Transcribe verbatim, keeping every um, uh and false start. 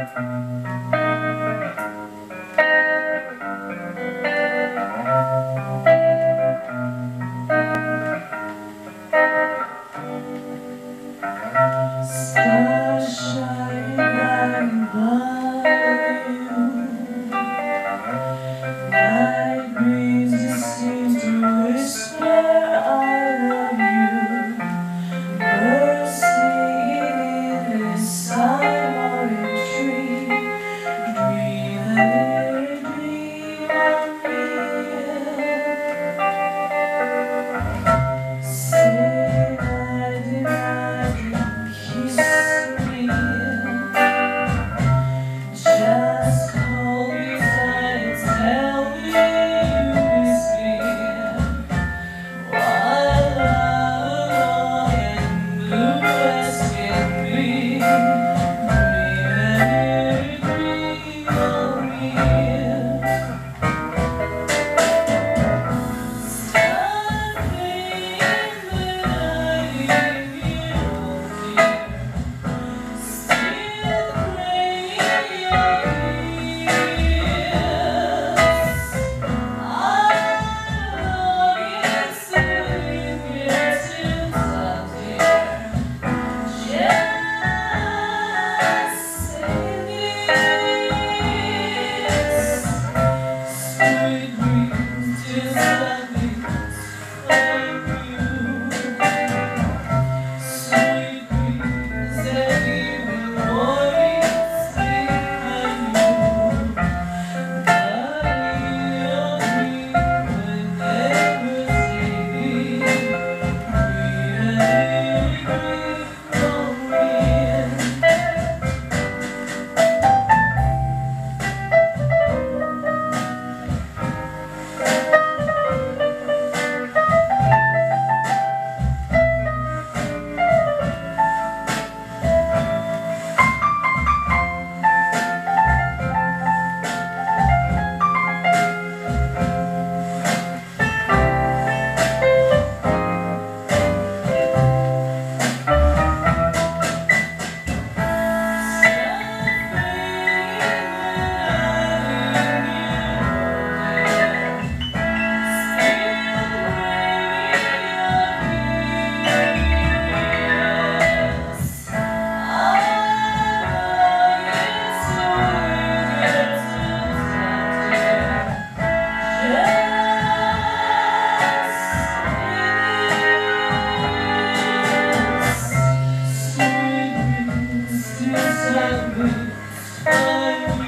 Stars shining by you. Night breeze just seems to whisper, I love you. Birds singing in this silent tree. Dream a dream of me. Say I deny, kiss me. Just hold me tight and tell me you miss me. While I'm alone and blue as can be, dream a dream of me. Start playing when I hear you, dear. Still playing your Still